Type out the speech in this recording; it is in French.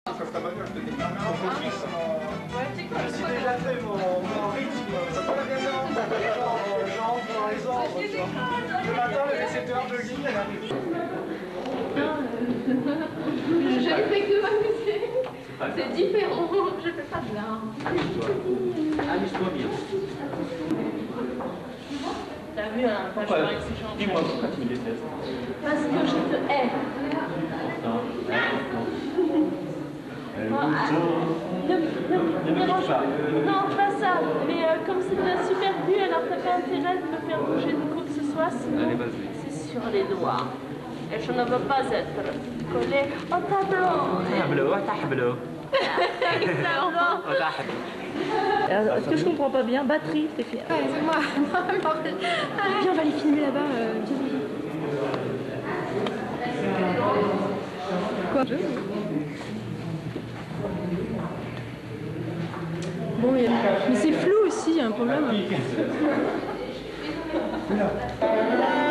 Ça fera mal, je te dis. J'ai déjà fait mon rythme. Ça peut bien dans les ordres. Le matin, le récepteur de ligne, elle arrive. Je ne fais que m'amuser. C'est différent. Je fais pas de l'art. Amuse-toi bien. T'as vu, hein, quand je parle exigeante. Dis-moi pourquoi tu me détestes. Parce que je te hais. Non. Ne dérange pas. Non, pas ça. Mais comme c'est une super vue, alors t'as pas intérêt de me faire bouger de quoi que ce soit, sinon c'est sur les doigts. Et je ne veux pas être collée au tableau. Tableau. Est-ce que je comprends pas bien? Batterie, t'es fière. Ouais, c'est moi. Viens, on va les filmer là-bas. Quoi? Bon, mais c'est flou aussi, il y a un problème.